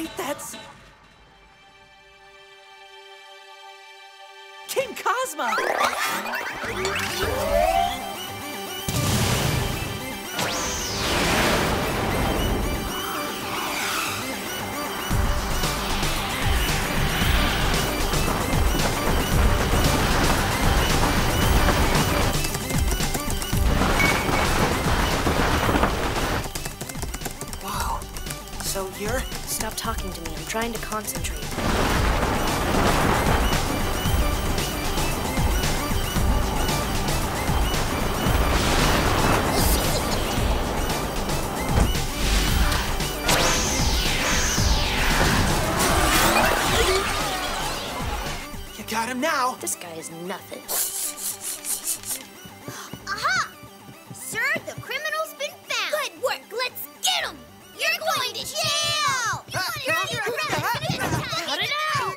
right, that's... King Kazma! Whoa. So you're... Stop talking to me. I'm trying to concentrate. Got him now! This guy is nothing. Aha! Sir, the criminal's been found. Good work. Let's get him. You're going to jail. Cut it out.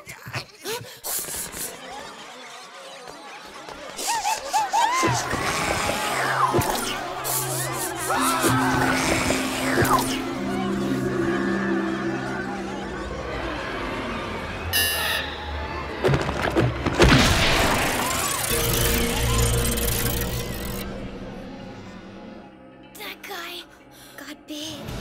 That guy got big.